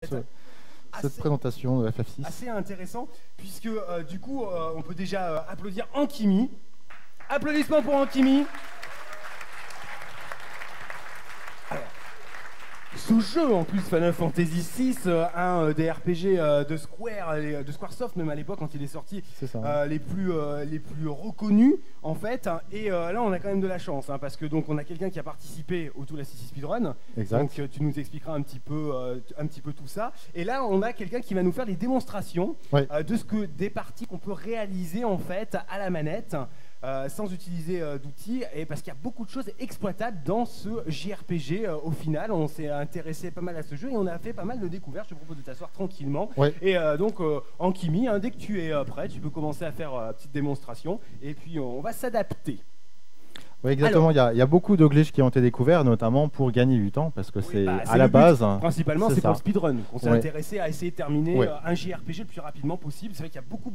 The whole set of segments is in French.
cette présentation de FF6. Assez intéressant, puisque du coup, on peut déjà applaudir Ankimi. Applaudissements pour Ankimi. Alors, ce jeu, en plus, Final Fantasy VI, un des RPG de Squaresoft, même à l'époque quand il est sorti, les plus reconnus, en fait. Et là, on a quand même de la chance, hein, parce que donc on a quelqu'un qui a participé au Tool Assist Speedrun. Exact. Donc tu nous expliqueras un petit peu tout ça. Et là, on a quelqu'un qui va nous faire des démonstrations de des parties qu'on peut réaliser en fait à la manette. Sans utiliser d'outils, et parce qu'il y a beaucoup de choses exploitables dans ce JRPG. Au final, on s'est intéressé pas mal à ce jeu et on a fait pas mal de découvertes. Je te propose de t'asseoir tranquillement. Et donc, Ankimi, dès que tu es prêt, tu peux commencer à faire une petite démonstration et puis on va s'adapter. Oui, exactement. Il y a beaucoup de glitches qui ont été découverts, notamment pour gagner du temps, parce que c'est à la base. Principalement, c'est pour le speedrun qu'on s'est intéressé à essayer de terminer un JRPG le plus rapidement possible. C'est vrai qu'il y a beaucoup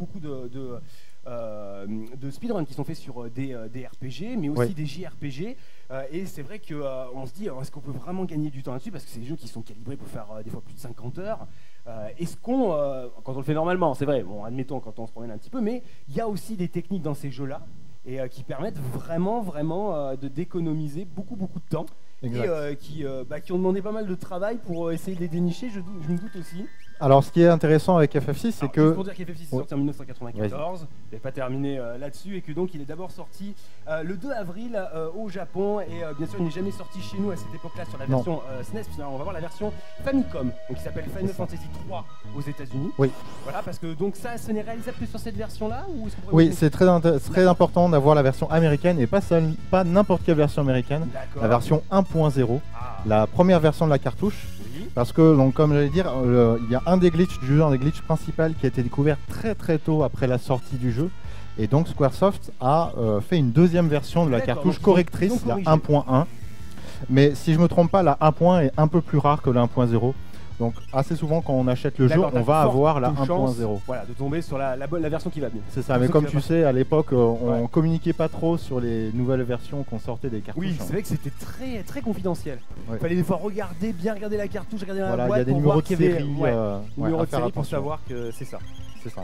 de speedruns qui sont faits sur des RPG, mais aussi des JRPG. Et c'est vrai qu'on se dit, est-ce qu'on peut vraiment gagner du temps là-dessus? Parce que c'est des jeux qui sont calibrés pour faire des fois plus de 50 heures. Est-ce qu'on, quand on le fait normalement, c'est vrai, bon, admettons quand on se promène un petit peu, mais il y a aussi des techniques dans ces jeux-là et qui permettent vraiment d'économiser beaucoup de temps. Et qui ont demandé pas mal de travail pour essayer de les dénicher, je me doute aussi. Alors, ce qui est intéressant avec FF6, c'est que... Pour dire qu'FF6 est sorti en 1994, il n'est pas terminé là-dessus, et que donc il est d'abord sorti le 2 avril au Japon, et bien sûr il n'est jamais sorti chez nous à cette époque-là sur la version SNES, puis on va voir la version Famicom, donc qui s'appelle Final Fantasy 3 aux États-Unis. Oui. Voilà, parce que donc ça, ce n'est réalisable que sur cette version-là, ou est-ce qu'on Oui, c'est très important d'avoir la version américaine, et pas n'importe quelle version américaine, la version 1.0, la première version de la cartouche. Parce que, donc, comme j'allais dire, il y a un des glitches du jeu, un des glitches principaux qui a été découvert très tôt après la sortie du jeu. Et donc Squaresoft a fait une deuxième version de la cartouche correctrice, la 1.1. Mais si je ne me trompe pas, la 1.1 est un peu plus rare que la 1.0. Donc assez souvent quand on achète le jeu, on va avoir la 1.0. Voilà, de tomber sur la version qui va bien. C'est ça, mais comme tu sais, à l'époque, on communiquait pas trop sur les nouvelles versions qu'on sortait des cartouches. Oui, c'est vrai que c'était très confidentiel. Il fallait des fois bien regarder la cartouche, regarder la boîte. Il y a des numéros de série, numéros de série pour savoir que c'est ça. C'est ça.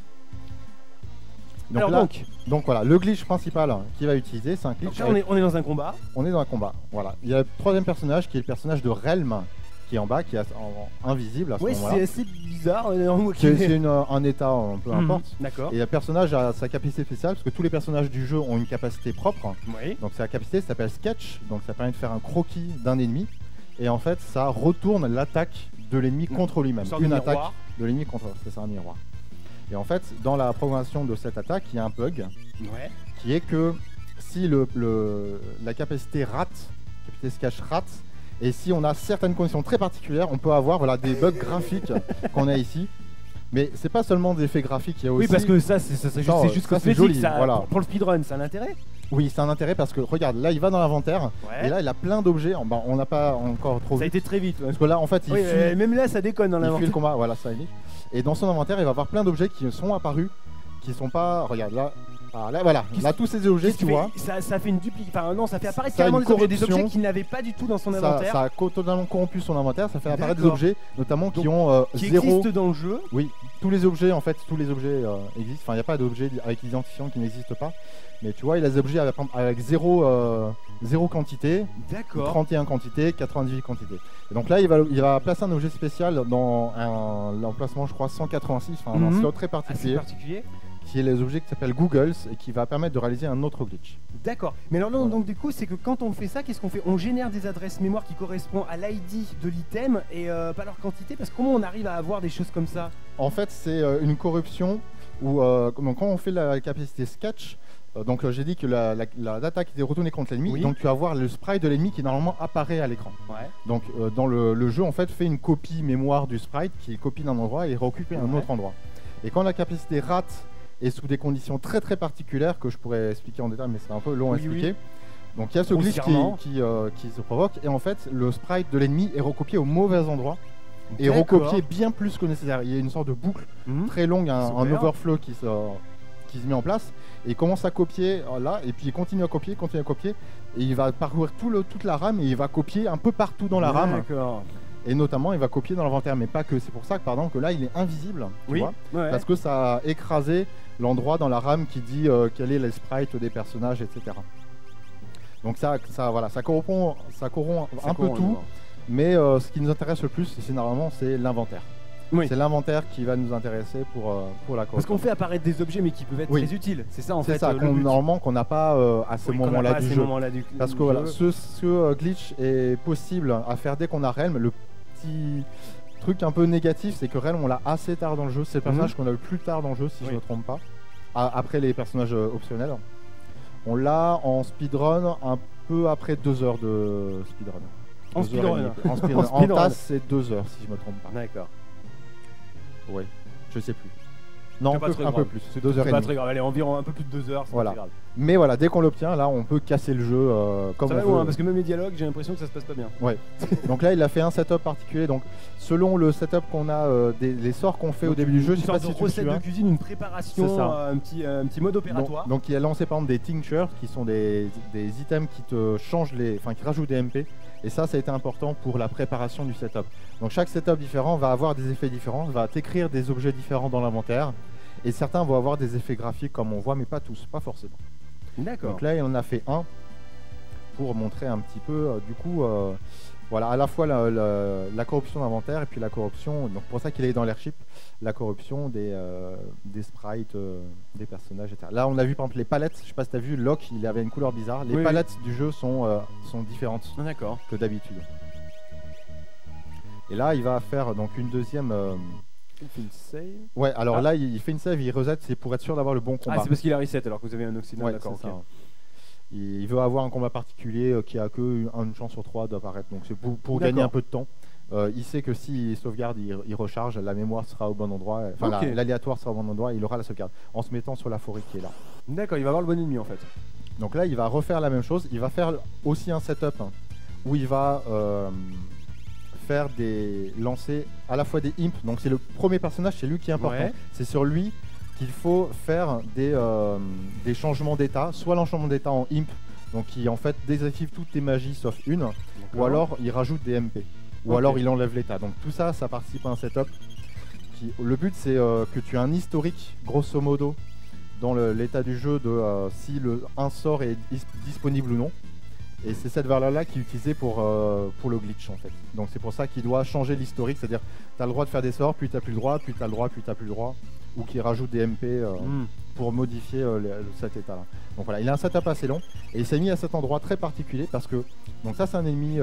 Donc voilà, le glitch principal qu'il va utiliser, c'est un glitch. Donc là, on est dans un combat. On est dans un combat, voilà. Il y a le troisième personnage qui est le personnage de Relm, qui est en bas, qui est invisible à ce moment-là. Oui, c'est assez bizarre. C'est un état, peu importe. D'accord. Et le personnage a sa capacité spéciale, parce que tous les personnages du jeu ont une capacité propre. Oui. Donc sa capacité s'appelle Sketch, donc ça permet de faire un croquis d'un ennemi. Et en fait, ça retourne l'attaque de l'ennemi contre lui-même. Une attaque de l'ennemi contre, c'est ça, un miroir. Et en fait, dans la programmation de cette attaque, il y a un bug qui est que si la capacité Sketch rate, et si on a certaines conditions très particulières, on peut avoir des bugs graphiques qu'on a ici. Mais c'est pas seulement des effets graphiques, il y a aussi... Oui, parce que ça, c'est juste cosmétique, voilà. Pour le speedrun, c'est un intérêt. Oui, c'est un intérêt parce que, regarde, là il va dans l'inventaire, et là il a plein d'objets, on n'a pas encore trop vu. Ça a été très vite. Parce que là, en fait, même là, ça déconne dans l'inventaire. Il fuit le combat, voilà, ça y est. Et dans son inventaire, il va avoir plein d'objets qui sont apparus, qui sont pas... Regarde, là... voilà, là tous ces objets, tu vois. Ça fait une duplication. Enfin, non, ça fait apparaître carrément des objets qu'il n'avait pas du tout dans son inventaire. Ça a totalement corrompu son inventaire. Ça fait apparaître des objets, notamment qui ont qui 0. existent dans le jeu. Oui, tous les objets existent. Enfin, il n'y a pas d'objet avec l'identifiant qui n'existe pas. Mais tu vois, il a des objets avec 0 quantité, 31 quantités, 98 quantités. Et donc là, il va placer un objet spécial dans l'emplacement, je crois, 186, un slot très particulier. Qui est les objets qui s'appellent Googles et qui va permettre de réaliser un autre glitch. D'accord. Mais alors là, donc du coup, c'est que quand on fait ça, qu'est-ce qu'on fait? On génère des adresses mémoire qui correspondent à l'ID de l'item et pas leur quantité, parce que comment on arrive à avoir des choses comme ça? En fait, c'est une corruption où quand on fait la capacité Sketch, donc j'ai dit que la data qui est retournée contre l'ennemi, donc tu vas voir le sprite de l'ennemi qui normalement apparaît à l'écran. Donc dans le jeu, en fait, fait une copie mémoire du sprite qui est copie d'un endroit et réoccupe un autre endroit. Et quand la capacité rate et sous des conditions très particulières que je pourrais expliquer en détail, mais c'est un peu long à expliquer. Donc il y a ce glitch qui se provoque, et en fait le sprite de l'ennemi est recopié au mauvais endroit et recopié bien plus que nécessaire. Il y a une sorte de boucle très longue, un overflow qui se met en place, et il commence à copier là, et puis il continue à copier, et il va parcourir toute la RAM, et il va copier un peu partout dans la RAM. Et notamment, il va copier dans l'inventaire, mais pas que. C'est pour ça que, pardon, que là, il est invisible, tu vois, parce que ça a écrasé l'endroit dans la RAM qui dit quel est les sprites des personnages, etc. Donc ça corrompt un peu tout, mais ce qui nous intéresse le plus, généralement, c'est l'inventaire. Oui. C'est l'inventaire qui va nous intéresser pour la corruption. Parce qu'on fait apparaître des objets mais qui peuvent être très utiles. C'est ça en fait. C'est ça, normalement qu'on n'a pas à ce moment-là du jeu. Parce que voilà, ce glitch est possible à faire dès qu'on a Relm. Le petit truc un peu négatif, c'est que Relm on l'a assez tard dans le jeu. C'est le personnage qu'on a le plus tard dans le jeu, si je ne me trompe pas. Après les personnages optionnels. On l'a en speedrun un peu après 2 heures de speedrun. En tasse, c'est 2 heures si je ne me trompe pas. D'accord. Ouais, je sais plus. Non, un peu plus, c'est 2 heures et demie. Pas très grave, allez, environ un peu plus de 2 heures, c'est pas très grave. Mais voilà, dès qu'on l'obtient, là, on peut casser le jeu comme ça on va veut. loin, parce que même les dialogues, j'ai l'impression que ça se passe pas bien. Ouais. Donc là, il a fait un setup particulier. Donc, selon le setup qu'on a, les sorts qu'on fait au début du jeu, je sais pas si tu recette de cuisine, une préparation, un petit mode opératoire. Donc, il a lancé par exemple des tinctures, qui sont des items qui te changent qui rajoutent des MP. Et ça a été important pour la préparation du setup. Donc chaque setup différent va avoir des effets différents, va t'écrire des objets différents dans l'inventaire. Et certains vont avoir des effets graphiques comme on voit, mais pas tous, pas forcément. D'accord. Donc là, il en a fait un pour montrer un petit peu, voilà, à la fois la corruption d'inventaire et puis la corruption, donc pour ça qu'il est dans l'airship, la corruption des sprites, des personnages, etc. Là, on a vu par exemple les palettes, je sais pas si tu as vu, Locke, il avait une couleur bizarre. Les palettes du jeu sont différentes que d'habitude. Et là, il va faire donc une deuxième... Il fait une save. Ouais, alors là, il fait une save, il reset, c'est pour être sûr d'avoir le bon combat. Ah, c'est parce qu'il a reset alors que vous avez un Occident, ouais, d'accord. Il veut avoir un combat particulier qui a que une chance sur 3 d'apparaître, donc c'est pour gagner un peu de temps. Il sait que s'il sauvegarde, il recharge, la mémoire sera au bon endroit, enfin l'aléatoire sera au bon endroit, et il aura la sauvegarde en se mettant sur la forêt qui est là. D'accord, il va avoir le bon ennemi en fait. Donc là, il va refaire la même chose, il va faire aussi un setup où il va faire lancer à la fois des imps, donc c'est le premier personnage, c'est lui qui est important, c'est sur lui qu'il faut faire des changements d'état, soit l'enchangement d'état en imp, donc qui en fait désactive toutes tes magies sauf une, ou alors il rajoute des MP, ou alors il enlève l'état. Donc tout ça, ça participe à un setup. Le but c'est que tu aies un historique, grosso modo, dans l'état du jeu de si un sort est disponible ou non. Et c'est cette valeur-là qui est utilisée pour le glitch en fait. Donc c'est pour ça qu'il doit changer l'historique, c'est-à-dire tu as le droit de faire des sorts, puis tu n'as plus le droit, puis tu as le droit, puis tu n'as plus le droit, ou qui rajoute des MP pour modifier cet état-là. Donc voilà, il a un setup assez long, et il s'est mis à cet endroit très particulier parce que, donc ça c'est un ennemi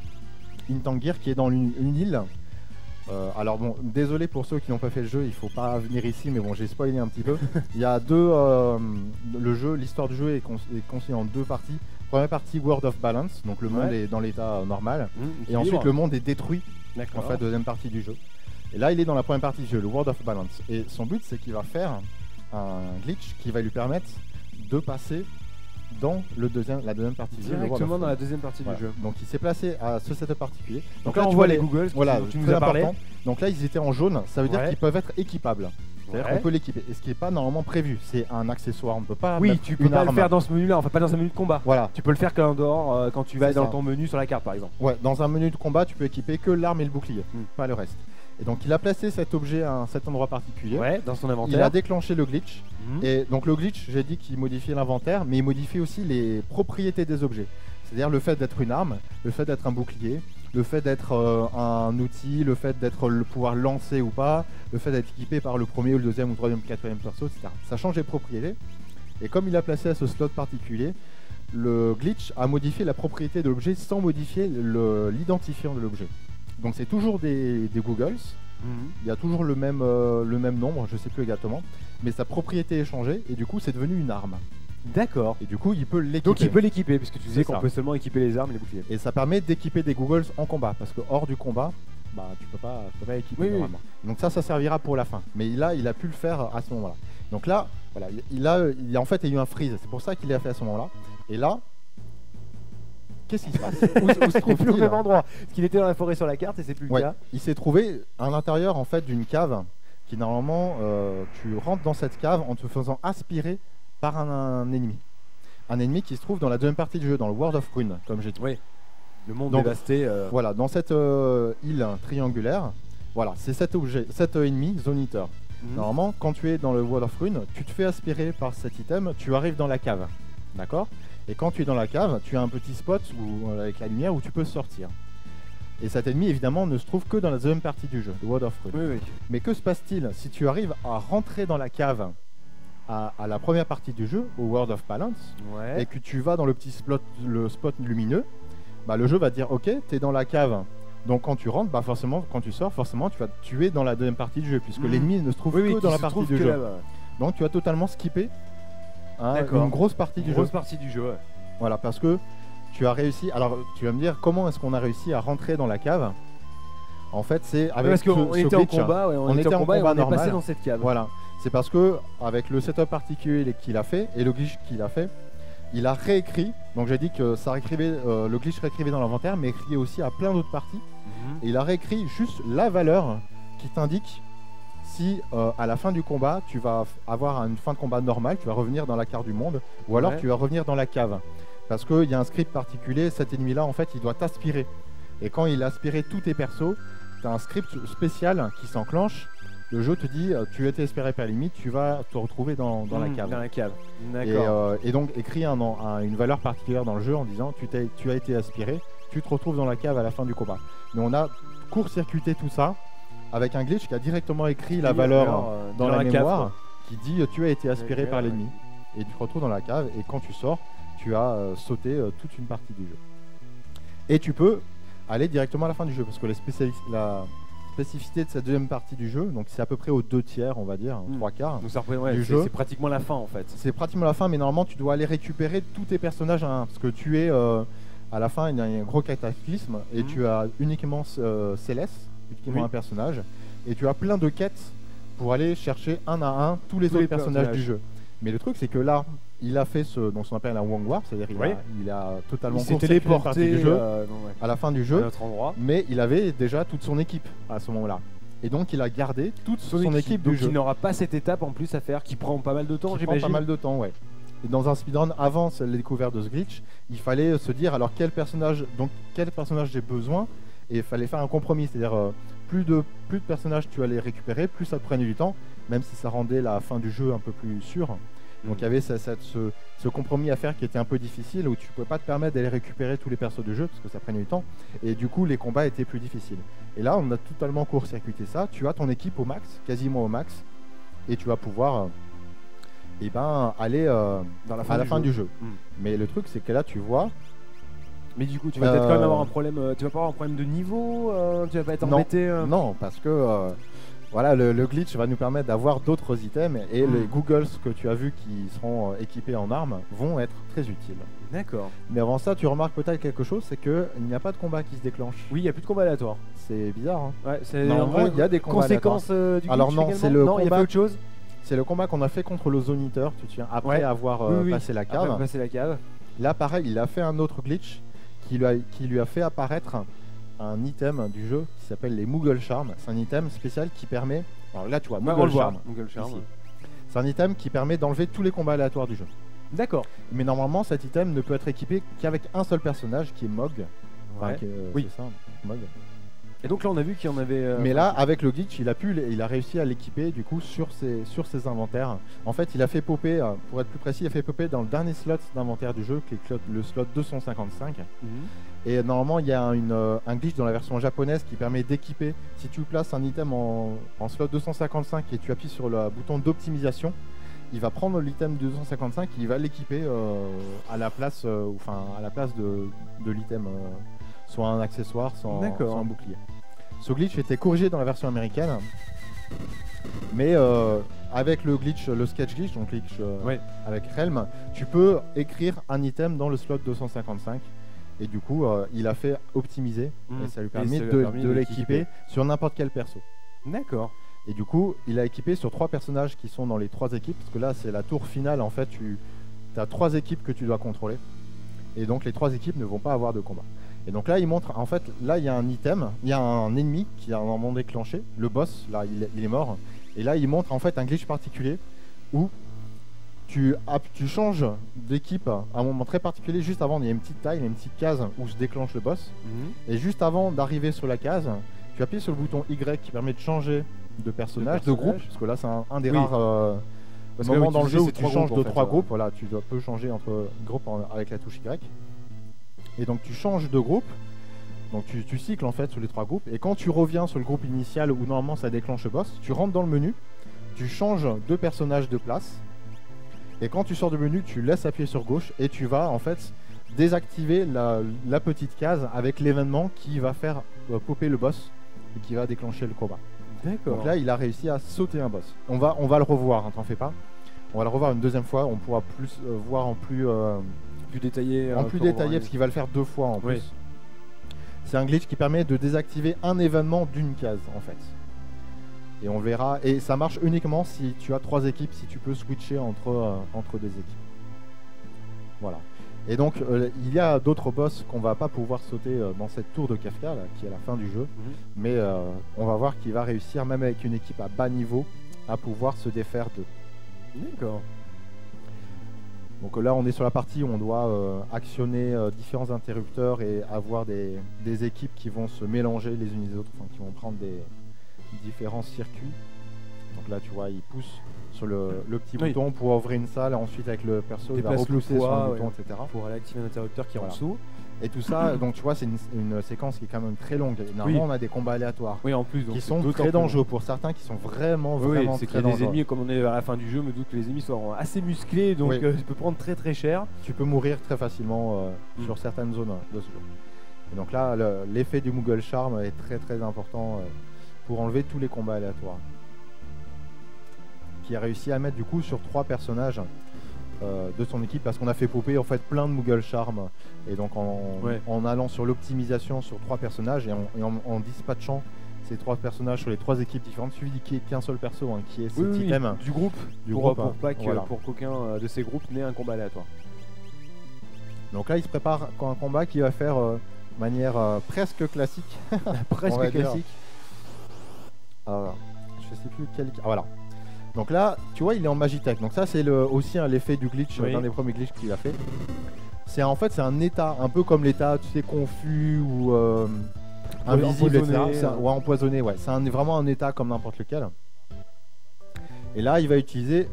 Intangir qui est dans une île. Alors bon, désolé pour ceux qui n'ont pas fait le jeu, il faut pas venir ici, mais bon, j'ai spoilé un petit peu. Il y a l'histoire du jeu est conçue en 2 parties. Première partie, World of Balance, donc le monde est dans l'état normal, et ensuite le monde est détruit, en fait, deuxième partie du jeu. Et là, il est dans la première partie du jeu, le World of Balance. Et son but, c'est qu'il va faire un glitch qui va lui permettre de passer dans la deuxième partie du jeu. Directement dans la deuxième partie du jeu. Donc il s'est placé à ce setup particulier. Donc là, on voit les Googles, tu nous as parlé. Donc là, ils étaient en jaune, ça veut dire qu'ils peuvent être équipables. C'est-à-dire qu'on peut l'équiper. Et ce qui n'est pas normalement prévu, c'est un accessoire. On ne peut pas. Oui, tu peux pas le faire dans ce menu-là, enfin pas dans un menu de combat. Voilà. Tu peux le faire qu'en dehors, quand tu vas dans ton menu sur la carte par exemple. Ouais, dans un menu de combat, tu peux équiper que l'arme et le bouclier, pas le reste. Et donc il a placé cet objet à cet endroit particulier. Ouais, dans son inventaire. Il a déclenché le glitch. Et donc le glitch, j'ai dit qu'il modifiait l'inventaire, mais il modifie aussi les propriétés des objets. C'est-à-dire le fait d'être une arme, le fait d'être un bouclier, le fait d'être un outil, le fait d'être pouvoir lancer ou pas, le fait d'être équipé par le premier ou le deuxième ou le troisième ou le quatrième perso, etc. Ça change les propriétés. Et comme il a placé à ce slot particulier, le glitch a modifié la propriété de l'objet sans modifier l'identifiant de l'objet. Donc c'est toujours des Googles. Il y a toujours le même nombre, je ne sais plus exactement, mais sa propriété est changée et du coup c'est devenu une arme. D'accord. Et du coup il peut l'équiper. Donc il peut l'équiper, puisque tu disais qu'on peut seulement équiper les armes et les boucliers. Et ça permet d'équiper des Googles en combat, parce que hors du combat, tu peux pas équiper normalement. Donc ça servira pour la fin. Mais là il a pu le faire à ce moment-là. Donc là, voilà, il a en fait eu un freeze, c'est pour ça qu'il l'a fait à ce moment-là. Et là, qu'est-ce qui se passe? Où se trouve-t-il au même endroit? Parce qu'il était dans la forêt sur la carte et c'est plus le cas. Il s'est trouvé à l'intérieur en fait d'une cave qui normalement tu rentres dans cette cave en te faisant aspirer par un ennemi. Un ennemi qui se trouve dans la deuxième partie du jeu, dans le World of Ruin, comme j'ai dit. Oui. Le monde dévasté. Voilà, dans cette île triangulaire, voilà, c'est cet ennemi, Zone Eater. Normalement, quand tu es dans le World of Ruin, tu te fais aspirer par cet item, tu arrives dans la cave. D'accord? Et quand tu es dans la cave, tu as un petit spot avec la lumière où tu peux sortir. Et cet ennemi, évidemment, ne se trouve que dans la deuxième partie du jeu, le World of Ruin. Oui. Mais que se passe-t-il si tu arrives à rentrer dans la cave à la première partie du jeu, au World of Balance, et que tu vas dans le petit spot lumineux, bah, le jeu va te dire ok, tu es dans la cave. Donc quand tu rentres, bah forcément, quand tu sors, forcément, tu vas te tuer dans la deuxième partie du jeu, puisque l'ennemi ne se trouve que dans la partie du jeu. Donc tu vas totalement skipper une grosse partie du jeu. Voilà, parce que tu as réussi. Alors tu vas me dire comment est-ce qu'on a réussi à rentrer dans la cave. En fait, c'est avec parce qu'on était en combat, on était en combat normal. On est passé dans cette cave. Voilà, c'est parce que avec le setup particulier qu'il a fait et le glitch qu'il a fait, il a réécrit. Donc j'ai dit que ça réécrivait, le glitch réécrivait dans l'inventaire, mais écrit aussi à plein d'autres parties. Et il a réécrit juste la valeur qui t'indique si à la fin du combat, tu vas avoir une fin de combat normale, tu vas revenir dans la carte du monde, ou alors tu vas revenir dans la cave. Parce qu'il y a un script particulier, cet ennemi-là, en fait, il doit t'aspirer. Et quand il a aspiré tous tes persos, tu as un script spécial qui s'enclenche. Le jeu te dit, tu as été aspiré par limite, tu vas te retrouver dans la cave. Dans la cave, d'accord. Et donc, écrit une valeur particulière dans le jeu en disant, tu as été aspiré, tu te retrouves dans la cave à la fin du combat. Mais on a court-circuité tout ça avec un glitch qui a directement écrit la valeur dans la mémoire, cave, qui dit, tu as été aspiré par l'ennemi. Et tu te retrouves dans la cave, et quand tu sors, tu as sauté toute une partie du jeu. Et tu peux aller directement à la fin du jeu, parce que la spécificité de cette deuxième partie du jeu, donc c'est à peu près aux 2/3, on va dire, 3/4 du jeu. C'est pratiquement la fin en fait. C'est pratiquement la fin, mais normalement tu dois aller récupérer tous tes personnages à un, parce que tu es à la fin, il y a un gros cataclysme, et tu as uniquement Céleste, uniquement un personnage, et tu as plein de quêtes pour aller chercher un à un tous les autres personnages du jeu. Mais le truc c'est que là, il a fait ce qu'on appelle un Wong War, c'est-à-dire il a totalement téléporté du jeu à la fin du jeu, mais il avait déjà toute son équipe à ce moment-là. Et donc il a gardé toute son équipe du jeu. Donc il n'aura pas cette étape en plus à faire qui prend pas mal de temps, j'imagine. Pas mal de temps, ouais. Et dans un speedrun, avant la découverte de ce glitch, il fallait se dire alors quel personnage j'ai besoin, et il fallait faire un compromis, c'est-à-dire plus de personnages tu allais récupérer, plus ça te prenait du temps, même si ça rendait la fin du jeu un peu plus sûre. Donc il y avait ce compromis à faire qui était un peu difficile, où tu ne pouvais pas te permettre d'aller récupérer tous les persos du jeu parce que ça prenait du temps, et du coup les combats étaient plus difficiles. Et là on a totalement court-circuité ça, tu as ton équipe au max, quasiment au max, et tu vas pouvoir aller à la fin du jeu. Mais le truc c'est que là tu vois... Mais du coup tu vas peut-être quand même avoir un problème, tu vas pas avoir un problème de niveau, tu vas pas être embêté Non, parce que... Voilà, le glitch va nous permettre d'avoir d'autres items, et les googles que tu as vus qui seront équipés en armes vont être très utiles. D'accord. Mais avant ça, tu remarques peut-être quelque chose, c'est qu'il n'y a pas de combat qui se déclenche. Oui, il n'y a plus de combat aléatoire. C'est bizarre, hein. Ouais, c'est normalement, il y a des combats conséquences du glitch. Alors non, c'est le combat. Il y a pas autre chose. C'est le combat qu'on a fait contre le Zone Eater, tu te souviens, après avoir passé la cave. Après passer la cave. Là, pareil, il a fait un autre glitch qui lui a fait apparaître un item du jeu qui s'appelle les Moogle Charms. C'est un item spécial qui permet... Alors là tu vois, Moogle Charm. C'est un item qui permet d'enlever tous les combats aléatoires du jeu. D'accord. Mais normalement cet item ne peut être équipé qu'avec un seul personnage qui est Mog. Enfin, c'est ça, Mog. Et donc là on a vu qu'il y en avait... Mais là avec le glitch il a réussi à l'équiper du coup sur ses inventaires. En fait il a fait popper, pour être plus précis, il a fait popper dans le dernier slot d'inventaire du jeu qui est le slot 255. Et normalement il y a un glitch dans la version japonaise qui permet d'équiper, si tu places un item en slot 255 et tu appuies sur le bouton d'optimisation, il va prendre l'item 255 et il va l'équiper à la place de l'item, soit un accessoire, soit un bouclier. Ce glitch était corrigé dans la version américaine, mais avec le glitch, le sketch glitch, donc glitch avec Realm, tu peux écrire un item dans le slot 255. Et du coup, il a fait optimiser et ça lui permet de l'équiper sur n'importe quel perso. D'accord. Et du coup, il a équipé sur 3 personnages qui sont dans les 3 équipes, parce que là, c'est la tour finale. En fait, tu as 3 équipes que tu dois contrôler. Et donc, les 3 équipes ne vont pas avoir de combat. Et donc là, il montre, en fait, là, il y a un item, il y a un ennemi qui a un moment déclenché. Le boss, là, il est mort. Et là, il montre en fait un glitch particulier où tu changes d'équipe à un moment très particulier. Juste avant, il y a une petite taille, il y a une petite case où se déclenche le boss. Et juste avant d'arriver sur la case, tu appuies sur le bouton Y qui permet de changer de personnage, de groupe. Parce que là, c'est un des rares moments dans le jeu où tu changes de 3 groupes. Voilà, tu peux changer entre groupes avec la touche Y. Et donc, tu changes de groupe. Donc, tu cycles en fait sur les 3 groupes. Et quand tu reviens sur le groupe initial où normalement ça déclenche le boss, tu rentres dans le menu, tu changes de personnage de place. Et quand tu sors du menu, tu laisses appuyer sur gauche et tu vas en fait désactiver la petite case avec l'événement qui va faire popper le boss et qui va déclencher le combat. D'accord. Donc là, il a réussi à sauter un boss. On va le revoir, hein, t'en fais pas. On va le revoir une deuxième fois. On pourra plus voir en plus détaillé. Plus détaillé parce qu'il va le faire 2 fois en plus. C'est un glitch qui permet de désactiver un événement d'une case en fait. Et on verra, et ça marche uniquement si tu as 3 équipes, si tu peux switcher entre des équipes. Voilà. Et donc il y a d'autres boss qu'on va pas pouvoir sauter dans cette tour de Kafka là, qui est la fin du jeu. Mais on va voir qu'il va réussir, même avec une équipe à bas niveau, à pouvoir se défaire d'eux. D'accord. Donc là on est sur la partie où on doit actionner différents interrupteurs et avoir des équipes qui vont se mélanger les unes les autres, enfin, qui vont prendre des différents circuits. Donc là tu vois il pousse sur le petit bouton pour ouvrir une salle, ensuite avec le perso il va repousser sur le bouton, etc. pour aller activer un interrupteur qui est en dessous. Et tout ça, donc tu vois c'est une séquence qui est quand même très longue. Normalement on a des combats aléatoires en plus, donc qui sont très dangereux pour certains, qui sont vraiment c'est très dangereux. Les ennemis, comme on est à la fin du jeu, me doute que les ennemis sont assez musclés, donc tu peux prendre très cher. Tu peux mourir très facilement sur certaines zones de ce jeu. Et donc là l'effet du Moogle Charm est très important pour enlever tous les combats aléatoires. Qui a réussi à mettre du coup sur 3 personnages de son équipe, parce qu'on a fait popper en fait plein de Moogle Charm, et donc en allant sur l'optimisation sur 3 personnages et en dispatchant ces 3 personnages sur les 3 équipes différentes, il suffit qu'il y ait qu'un seul perso qui est cet item du groupe pour qu'aucun de ces groupes n'ait un combat aléatoire. Donc là il se prépare un combat qui va faire de manière presque classique. Presque classique. Alors, je sais plus quel. Ah, voilà. Donc là, tu vois, il est en Magitech. Donc ça, c'est aussi l'effet du glitch, l'un des premiers glitches qu'il a fait. C'est en fait, c'est un état, un peu comme l'état, tu sais, confus ou invisible, etc. Ou empoisonné, ouais. C'est vraiment un état comme n'importe lequel. Et là, il va utiliser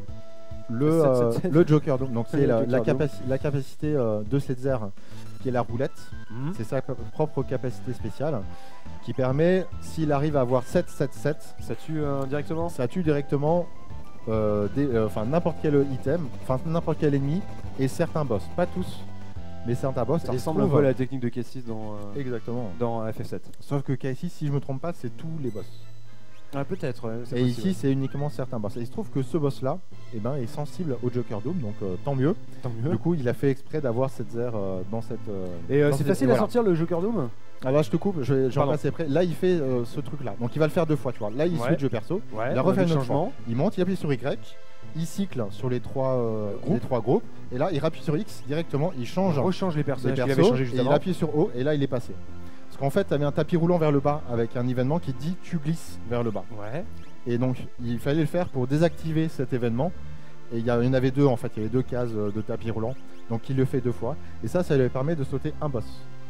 le Joker Dome. Donc c'est la capacité de Setzer, qui est la roulette. C'est sa propre capacité spéciale, qui permet, s'il arrive à avoir 7-7-7, ça tue directement. Ça tue directement n'importe quel item, enfin n'importe quel ennemi et certains boss, pas tous, mais certains boss. Ça ressemble un peu à la technique de K6 exactement dans FF7. Sauf que K6, si je me trompe pas, c'est tous les boss. Ah, peut-être. Et ici, c'est uniquement certains boss. Et il se trouve que ce boss-là, est sensible au Joker Dome, donc tant mieux. Du coup, il a fait exprès d'avoir cette zère dans cette. Et c'est facile à sortir le Joker Dome. Ah là, je te coupe, j'en passe après. Là, il fait ce truc-là. Donc, il va le faire 2 fois, tu vois. Là, il switch de perso. Il a refait un changement. Il monte, il appuie sur Y. Il cycle sur les 3 groupes. Et là, il appuie sur X directement. Il rechange les personnages qu'il avait changé juste avant. Il appuie sur O et là, il est passé. Parce qu'en fait, tu avais un tapis roulant vers le bas avec un événement qui dit tu glisses vers le bas. Et donc, il fallait le faire pour désactiver cet événement. Et il y en avait 2 en fait. Il y avait 2 cases de tapis roulant. Donc, il le fait 2 fois. Et ça lui permet de sauter un boss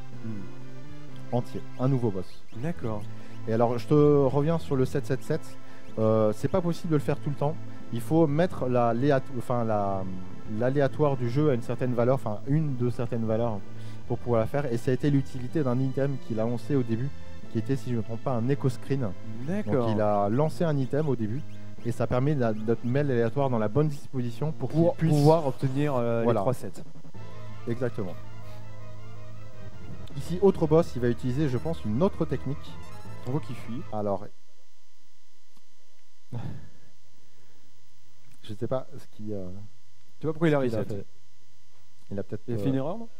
entier, un nouveau boss. D'accord. Et alors, je te reviens sur le 777. C'est pas possible de le faire tout le temps. Il faut mettre l'aléatoire du jeu à une certaine valeur, enfin une de certaines valeurs, pour pouvoir la faire. Et ça a été l'utilité d'un item qu'il a lancé au début, qui était, si je ne me trompe pas, un echo screen. D'accord. Donc il a lancé un item au début, et ça permet de mettre l'aléatoire dans la bonne disposition pour qu'il puisse pouvoir obtenir les 3 sets. Exactement. Ici, autre boss, il va utiliser, je pense, une autre technique. On voit qu'il fuit. Alors, je sais pas ce qui. Tu vois pourquoi il a reset. Il a peut-être. Il a fait une erreur, non?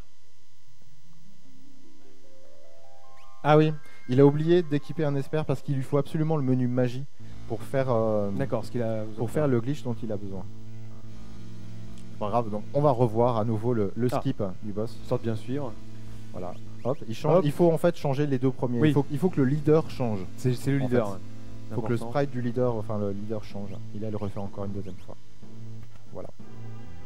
Ah oui, il a oublié d'équiper un expert parce qu'il lui faut absolument le menu magie pour faire. D'accord, pour faire le glitch dont il a besoin. Pas grave, donc on va revoir à nouveau le skip du boss. Sorte bien suivre. Voilà. Hop, il change. Il faut en fait changer les 2 premiers. Oui. Il faut que le leader change. C'est le leader. Il faut que le sprite du leader, le leader change. Il a le refait encore une 2e fois. Voilà.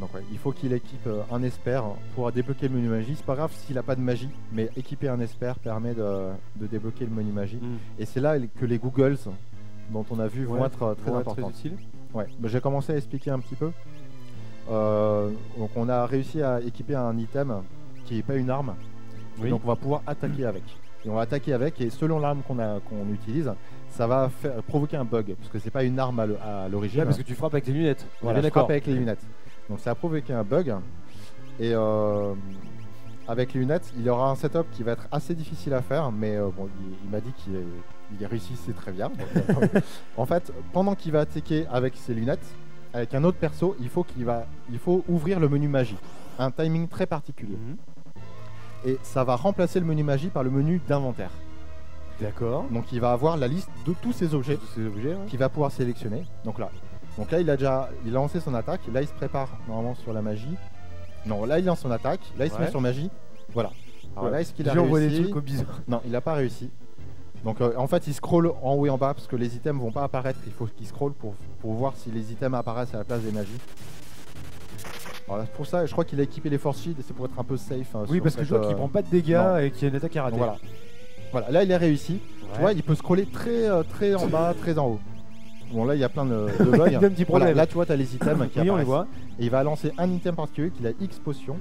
Donc ouais, il faut qu'il équipe un expert pour débloquer le menu magie. C'est pas grave s'il n'a pas de magie, mais équiper un expert permet de débloquer le menu magie. Et c'est là que les Googles dont on a vu vont être très importants. Ouais, j'ai commencé à expliquer un petit peu. Donc on a réussi à équiper un item qui n'est pas une arme. Oui. Donc on va pouvoir attaquer avec. Et on va attaquer avec, et selon l'arme qu'on utilise, ça va provoquer un bug, parce que c'est pas une arme à l'origine. Ouais, parce que tu frappes avec les lunettes. Voilà, je frappe avec les lunettes. Donc ça a provoqué un bug. Et avec les lunettes, il y aura un setup qui va être assez difficile à faire, mais bon, il m'a dit qu'il réussissait très bien. Donc, en fait, pendant qu'il va attaquer avec ses lunettes, avec un autre perso, il faut ouvrir le menu magie. Un timing très particulier. Et ça va remplacer le menu magie par le menu d'inventaire. D'accord. Donc il va avoir la liste de tous ces objets, qu'il va pouvoir sélectionner. Donc là, il a lancé son attaque. Là, il se prépare normalement sur la magie. Non, là il lance son attaque. Là, il se met sur magie. Voilà. Alors là, est-ce qu'il a réussi? Des trucs bizarres. Non, il n'a pas réussi. Donc en fait, il scrolle en haut et en bas parce que les items vont pas apparaître. Il faut qu'il scrolle pour voir si les items apparaissent à la place des magies. Alors pour ça, je crois qu'il a équipé les force shield et c'est pour être un peu safe. Oui, parce que je vois qu'il prend pas de dégâts et qu'il y a une attaque à rater. Voilà, là il a réussi. Tu vois, il peut scroller très en bas, très en haut. Bon, là il y a plein de bugs. Il y a un petit problème. Voilà, là tu vois, tu as les items qui apparaissent. On les voit. Et il va lancer un item particulier qui a X potions.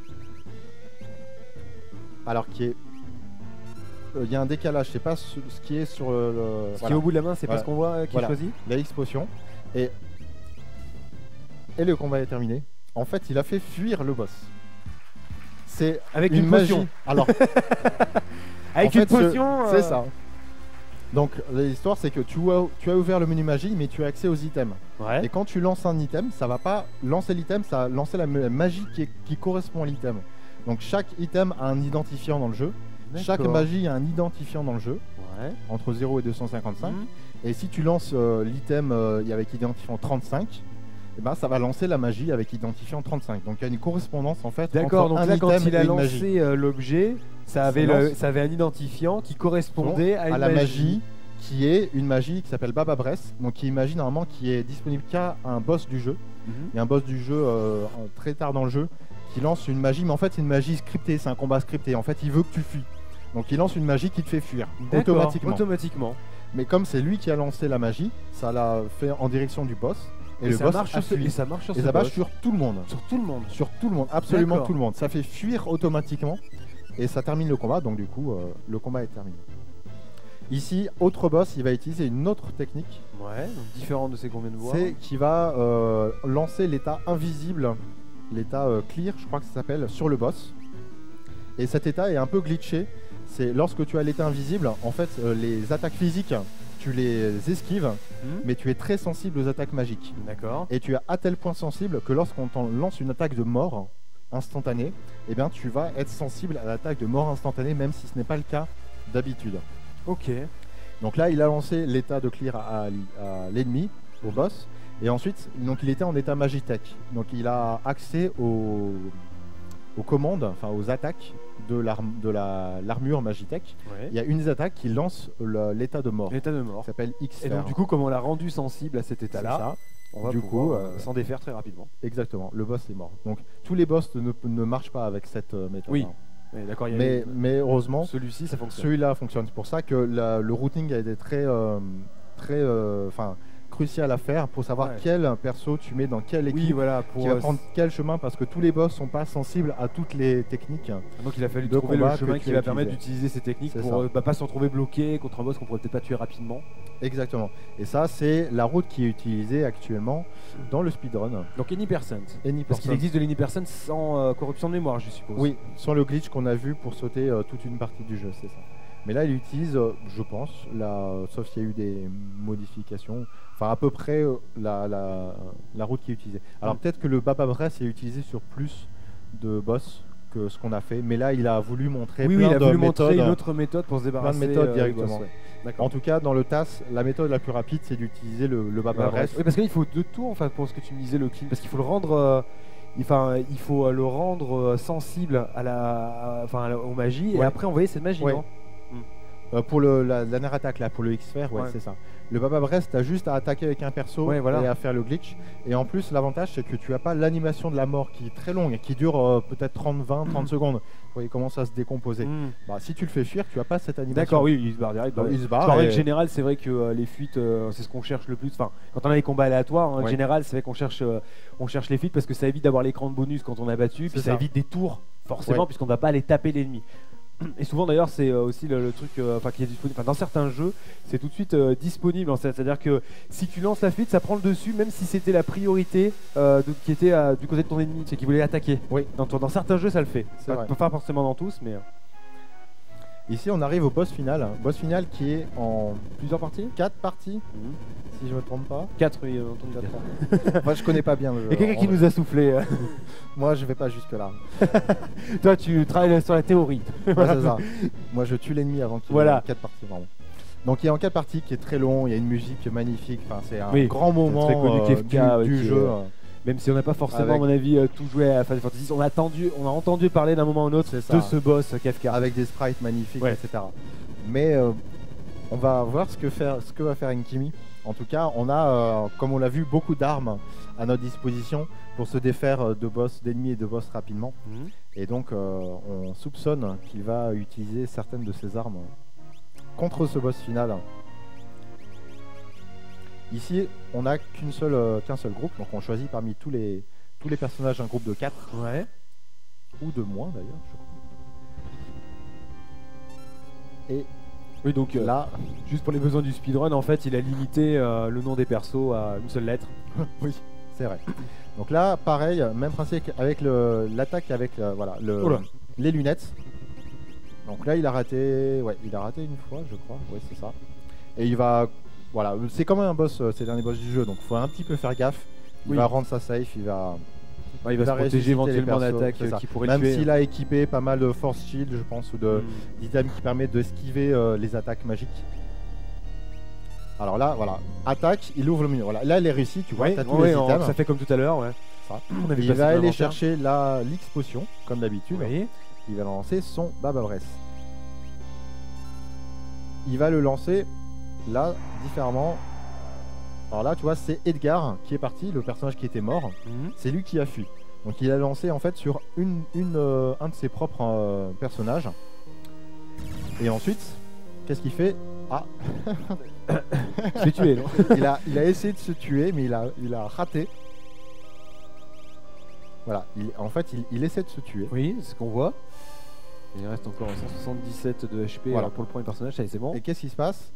Alors qui est. Il y a un décalage, c'est pas ce qui est sur le. Ce qui est au bout de la main, c'est pas ce qu'on voit qui est choisi. La X potion. Et le combat est terminé. En fait, il a fait fuir le boss. C'est avec une potion. Magie. Alors, avec une potion. C'est ça. Donc l'histoire, c'est que tu as ouvert le menu magie, mais tu as accès aux items. Ouais. Et quand tu lances un item, ça va pas lancer l'item, ça va lancer la magie qui correspond à l'item. Donc chaque item a un identifiant dans le jeu. Chaque magie a un identifiant dans le jeu. Ouais. Entre 0 et 255. Et si tu lances l'item avec identifiant 35, eh ben, ça va lancer la magie avec identifiant 35. Donc il y a une correspondance en fait. D'accord, donc là quand il a lancé l'objet, ça avait un identifiant qui correspondait à la magie qui est une magie qui s'appelle Baba Breath, donc qui est une magie normalement qui est disponible qu'à un boss du jeu. Il y a un boss du jeu très tard dans le jeu qui lance une magie, mais en fait c'est une magie scriptée, c'est un combat scripté. En fait il veut que tu fuis. Donc il lance une magie qui te fait fuir automatiquement. Mais comme c'est lui qui a lancé la magie, ça l'a fait en direction du boss. Et le boss a fui. Et ça marche sur sur tout le monde. Sur tout le monde. Sur tout le monde, absolument tout le monde. Ça fait fuir automatiquement et ça termine le combat. Donc du coup, le combat est terminé. Ici, autre boss, il va utiliser une autre technique. Ouais, donc différente de ces qu'on vient de voir. C'est qui va lancer l'état invisible, l'état clear, je crois que ça s'appelle, sur le boss. Et cet état est un peu glitché. C'est lorsque tu as l'état invisible, en fait, les attaques physiques, tu les esquives, mais tu es très sensible aux attaques magiques. D'accord. Et tu es à tel point sensible que lorsqu'on t'en lance une attaque de mort instantanée, eh bien, tu vas être sensible à l'attaque de mort instantanée, même si ce n'est pas le cas d'habitude. Ok. Donc là, il a lancé l'état de clear à l'ennemi, au boss, et ensuite, donc il était en état Magitech. Donc il a accès aux commandes, enfin aux attaques de l'armure Magitech. Ouais. Il y a une des attaques qui lance l'état de mort. L'état de mort. Ça s'appelle X. Et donc du coup, comme on l'a rendu sensible à cet état-là, on va s'en défaire très rapidement. Exactement. Le boss est mort. Donc tous les boss ne marchent pas avec cette méthode. Oui. D'accord. Mais heureusement, celui-ci, ça fonctionne. Celui-là fonctionne. C'est pour ça que le routing a été très crucial à faire pour savoir quel perso tu mets dans quelle équipe, qui va prendre quel chemin, parce que tous les boss sont pas sensibles à toutes les techniques. Donc il a fallu trouver le chemin qui va permettre d'utiliser ces techniques pour pas se retrouver bloqué contre un boss qu'on pourrait peut-être pas tuer rapidement. Exactement. Et ça, c'est la route qui est utilisée actuellement dans le speedrun. Donc Any%. Parce qu'il existe de l'Any% sans corruption de mémoire, je suppose. Oui, sans le glitch qu'on a vu pour sauter toute une partie du jeu, c'est ça. Mais là, il utilise, je pense, sauf s'il y a eu des modifications, enfin à peu près la route qui est utilisée. Alors peut-être que le Baba Breath est utilisé sur plus de boss que ce qu'on a fait, mais là, il a voulu montrer une autre méthode pour se débarrasser plein de méthodes directement. En tout cas, dans le TAS, la méthode la plus rapide, c'est d'utiliser le Baba Breath. Oui, parce qu'il faut de tout, enfin, pour ce que tu me disais, le clean, parce qu'il faut le rendre... il faut le rendre sensible aux magies et après envoyer cette magie, non ? Pour la dernière attaque là, pour le X-Fer, ouais, c'est ça. Le Baba Breath, t'as juste à attaquer avec un perso et à faire le glitch. Et en plus, l'avantage c'est que tu as pas l'animation de la mort qui est très longue, qui dure peut-être 30 secondes. Il commence à se décomposer. Bah, si tu le fais fuir, tu as pas cette animation. D'accord, oui, il se barre direct. Il se barre. En règle générale, c'est vrai que les fuites, c'est ce qu'on cherche le plus. Enfin, quand on a les combats aléatoires, en général, c'est vrai qu'on cherche les fuites parce que ça évite d'avoir l'écran de bonus quand on a battu, puis ça évite des tours forcément puisqu'on ne va pas aller taper l'ennemi. Et souvent d'ailleurs c'est aussi le truc qui est disponible dans certains jeux, c'est tout de suite disponible en fait. C'est-à-dire que si tu lances la fuite, ça prend le dessus même si c'était la priorité qui était du côté de ton ennemi, c'est qui voulait attaquer. Dans certains jeux ça le fait. Ça peut pas forcément dans tous, mais ici on arrive au boss final. Boss final qui est en plusieurs parties, 4 parties. Si je me trompe pas. 4, oui, on tombe 4. Moi je connais pas bien le jeu. Il y a quelqu'un qui nous a soufflé. Moi je vais pas jusque là. Toi tu travailles sur la théorie. C'est ça. Moi je tue l'ennemi avant qu'il y ait 4 parties vraiment. Donc il est en 4 parties qui est très long, il y a une musique magnifique, enfin, c'est un grand moment très connu du jeu. Même si on n'a pas forcément, à mon avis, tout joué à Final Fantasy, on a entendu parler d'un moment ou d'un autre de ce boss Kefka. Avec des sprites magnifiques, etc. Mais on va voir ce que va faire Inkimi. En tout cas, on a, comme on l'a vu, beaucoup d'armes à notre disposition pour se défaire de boss, d'ennemis et de boss rapidement. Et donc, on soupçonne qu'il va utiliser certaines de ces armes contre ce boss final. Ici, on n'a qu'un seul groupe, donc on choisit parmi tous les personnages un groupe de 4. Ou de moins d'ailleurs, je crois. Et oui, donc là, juste pour les besoins du speedrun, en fait, il a limité le nom des persos à une seule lettre. Oui, c'est vrai. Donc là, pareil, même principe avec l'attaque avec les lunettes. Donc là, il a raté une fois, je crois. Ouais, c'est ça. Et il va, c'est quand même un boss, c'est le dernier boss du jeu, donc il faut un petit peu faire gaffe. Il va rendre ça safe, il va se protéger éventuellement d'attaques qui pourraient le tuer. Même s'il a équipé pas mal de force shield, je pense, ou d'items qui permettent d'esquiver les attaques magiques. Alors là, attaque, il ouvre le menu. Là, elle est réussie, tu vois, t'as tous les items. Ça fait comme tout à l'heure, Il va aller chercher l'X potion, comme d'habitude. Il va lancer son Baba Breath. Il va le lancer là, différemment. Alors là, tu vois, c'est Edgar qui est parti, le personnage qui était mort. C'est lui qui a fui. Donc il a lancé en fait sur un de ses propres personnages. Et ensuite, qu'est-ce qu'il fait? Se tuer, non? il a essayé de se tuer, mais il a raté. Voilà, en fait, il essaie de se tuer. Oui, c'est ce qu'on voit. Il reste encore 177 de HP pour le premier personnage, ça c'est bon. Et qu'est-ce qui se passe?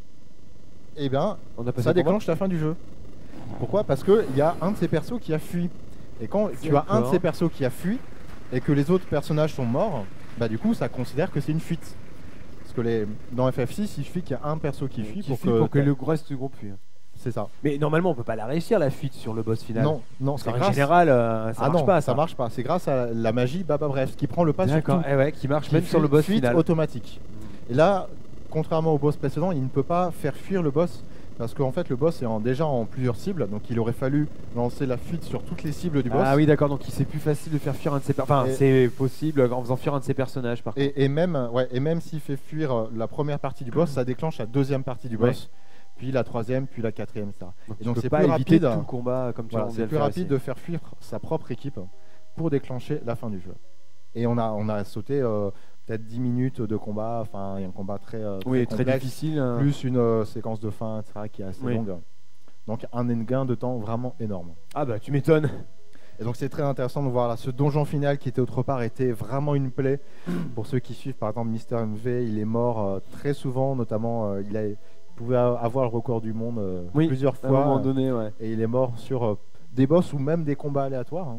Eh bien, ça déclenche la fin du jeu. Pourquoi? Parce qu'il y a un de ces persos qui a fui. Et quand tu as un de ces persos qui a fui et que les autres personnages sont morts, bah du coup ça considère que c'est une fuite. Parce que dans FF6, il suffit qu'il y a un perso qui fuit pour que le reste du groupe fuit. C'est ça. Mais normalement on peut pas la réussir la fuite sur le boss final. Non, c'est en général ça marche pas. Ça marche pas. C'est grâce à la magie Baba Breath qui prend le pas sur tout. Qui marche même sur le boss final. Automatique. Et là, contrairement au boss précédent, il ne peut pas faire fuir le boss parce qu'en fait le boss est déjà en plusieurs cibles, donc il aurait fallu lancer la fuite sur toutes les cibles du boss. Ah oui, d'accord, donc c'est plus facile de faire fuir un de ses personnages. Enfin, c'est possible en faisant fuir un de ses personnages par contre. Et même s'il fait fuir la première partie du boss, ça déclenche la deuxième partie du boss. Puis la troisième, puis la quatrième, ça. Et donc c'est plus rapide tout le combat comme tu l'as dit. C'est plus rapide de faire fuir sa propre équipe pour déclencher la fin du jeu. Et on a sauté peut-être 10 minutes de combat, enfin il y a un combat très difficile, plus une séquence de fin, etc., qui est assez longue. Donc un gain de temps vraiment énorme. Ah bah tu m'étonnes. Et donc c'est très intéressant de voir là, ce donjon final qui était autre part était vraiment une plaie. Pour ceux qui suivent par exemple Mister MV, il est mort très souvent, notamment il pouvait avoir le record du monde plusieurs fois. À un moment donné, et il est mort sur des boss ou même des combats aléatoires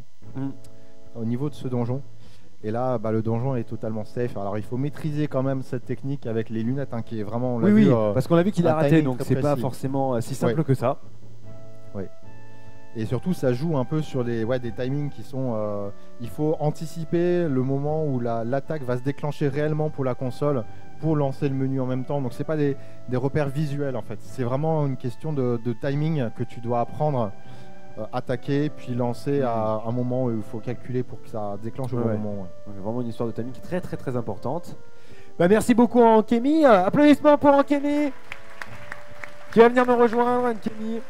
au niveau de ce donjon. Et là, le donjon est totalement safe. Alors il faut maîtriser quand même cette technique avec les lunettes, qui est vraiment... parce qu'on a vu qu'il a raté, donc c'est pas forcément si simple que ça. Oui. Et surtout, ça joue un peu sur des timings qui sont... il faut anticiper le moment où l'attaque va se déclencher réellement pour la console, pour lancer le menu en même temps. Donc c'est pas des repères visuels en fait. C'est vraiment une question de timing que tu dois apprendre. Attaquer puis lancer à un moment où il faut calculer pour que ça déclenche au bon moment. Donc, vraiment une histoire de timing qui est très très très importante. Bah, merci beaucoup Ankemi. Applaudissements pour Ankemi qui va venir me rejoindre, Ankemi,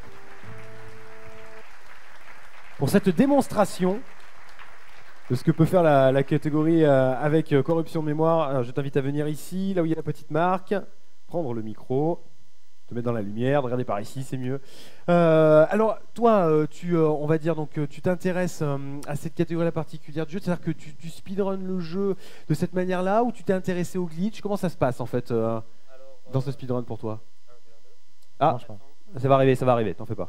pour cette démonstration de ce que peut faire la catégorie avec corruption de mémoire. Alors, je t'invite à venir ici, là où il y a la petite marque, prendre le micro, te mettre dans la lumière, regarder par ici, c'est mieux. Alors, toi, on va dire, donc, tu t'intéresses à cette catégorie particulière de jeu, c'est-à-dire que tu speedrun le jeu de cette manière-là, ou tu t'es intéressé au glitch? Comment ça se passe, en fait, dans ce speedrun pour toi? Ah, ça va arriver, t'en fais pas.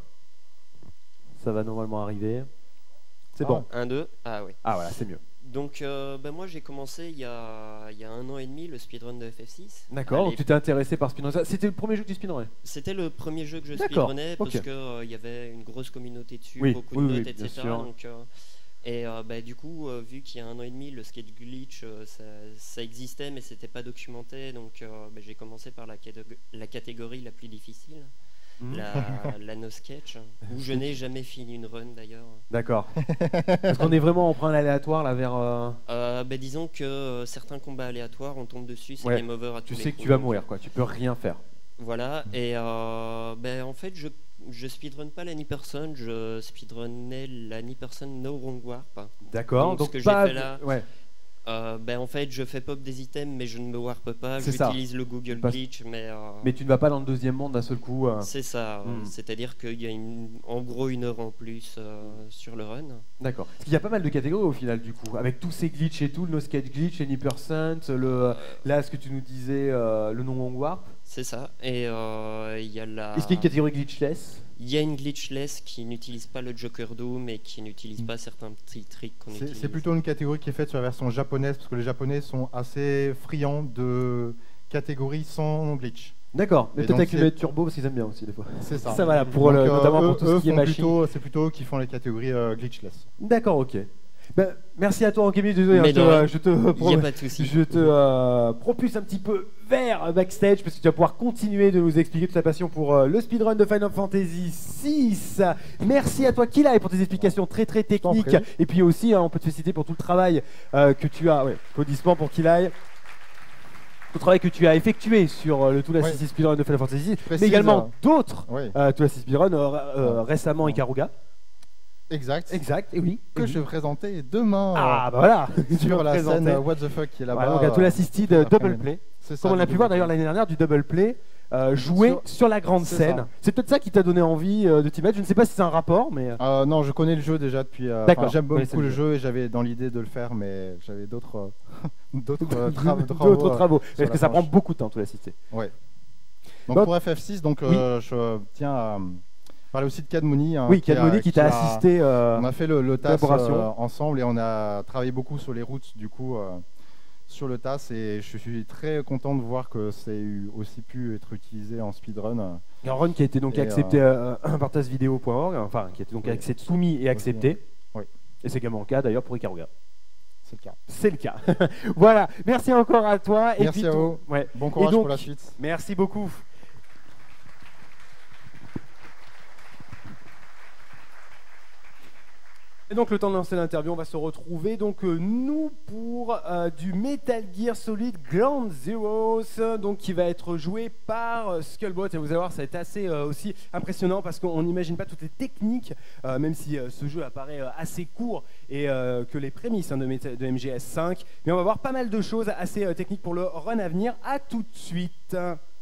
Ça va normalement arriver. C'est bon. 1, 2, ah oui. Ah voilà, c'est mieux. Donc moi j'ai commencé il y a 1 an et demi le speedrun de FF6. D'accord, donc tu t'es intéressé par speedrun. C'était le premier jeu que tu speedrunnais? C'était le premier jeu que je speedrunnais parce qu'il y avait une grosse communauté dessus, beaucoup de notes, etc. Donc, du coup, vu qu'il y a 1 an et demi, le skate glitch, ça existait mais c'était pas documenté. Donc j'ai commencé par la catégorie la plus difficile. La no sketch, où je n'ai jamais fini une run d'ailleurs. D'accord. Parce qu'on est vraiment en train aléatoire là vers. Disons que certains combats aléatoires, on tombe dessus, c'est game over à tous les coups. Tu sais que tu vas mourir, quoi. Tu peux rien faire. Voilà. Et en fait, je speedrun pas la Ni-Person, je speedrunnais la Ni-Person No Wrong Warp. D'accord. Donc ce que j'ai fait là. Ouais. En fait, je fais pop des items, mais je ne me warpe pas. J'utilise le Google Glitch, mais tu ne vas pas dans le deuxième monde d'un seul coup. C'est ça. C'est-à-dire qu'il y a en gros 1 heure en plus sur le run. D'accord. Il y a pas mal de catégories au final, du coup, avec tous ces glitches et tout, le no sketch glitch, any percent, là, ce que tu nous disais, le non warp. C'est ça. Et il y a la. Est-ce qu'il y a une catégorie glitchless? Il y a une glitchless qui n'utilise pas le Joker Doom et qui n'utilise pas certains petits tricks qu'on utilise. C'est plutôt une catégorie qui est faite sur la version japonaise parce que les Japonais sont assez friands de catégories sans glitch. D'accord, mais peut-être avec une manette turbo parce qu'ils aiment bien aussi des fois. C'est ça. Ça va là, notamment pour tout ce qui est machine. C'est plutôt qui font les catégories glitchless. D'accord, ok. Ben, merci à toi Ankemi, désolé, je te propulse un petit peu vers backstage parce que tu vas pouvoir continuer de nous expliquer toute ta passion pour le speedrun de Final Fantasy VI. Merci à toi Kilai pour tes explications très très techniques et puis aussi on peut te féliciter pour tout le travail que tu as, applaudissements pour Kilai. Le travail que tu as effectué sur le Tool Assist Speedrun de Final Fantasy, mais également d'autres Tool Assist Speedrun, récemment Ikaruga. Exact, et oui. Que je vais présenter demain voilà. sur la scène What the Fuck qui est là-bas. Donc à Tool Assisted Double Play. Comme on a pu voir d'ailleurs l'année dernière du Double Play joué sur la grande scène. C'est peut-être ça qui t'a donné envie de t'y mettre. Je ne sais pas si c'est un rapport, mais. Non, je connais le jeu déjà depuis. J'aime beaucoup le jeu et j'avais dans l'idée de le faire, mais j'avais d'autres travaux. Parce que ça prend beaucoup de temps, Tool Assisted. Ouais. Donc pour FF6, je tiens à parler aussi de Cadmoni. Oui, Cadmoni qui t'a assisté. On a fait le TAS ensemble et on a travaillé beaucoup sur les routes du coup sur le TAS et je suis très content de voir que ça ait aussi pu être utilisé en speedrun. Un run qui a été donc accepté par tasvideo.org, enfin qui a été donc soumis et accepté. Oui. Et c'est également le cas d'ailleurs pour Ikaruga. C'est le cas. Voilà, merci encore à toi. Merci à vous. Bon courage pour la suite. Merci beaucoup. Et donc le temps de lancer l'interview, on va se retrouver donc nous pour du Metal Gear Solid Ground Zeroes, donc qui va être joué par Skullbot. Et vous allez voir, ça va être assez aussi impressionnant parce qu'on n'imagine pas toutes les techniques, même si ce jeu apparaît assez court et que les prémices de MGS5. Mais on va voir pas mal de choses assez techniques pour le run à venir. À tout de suite.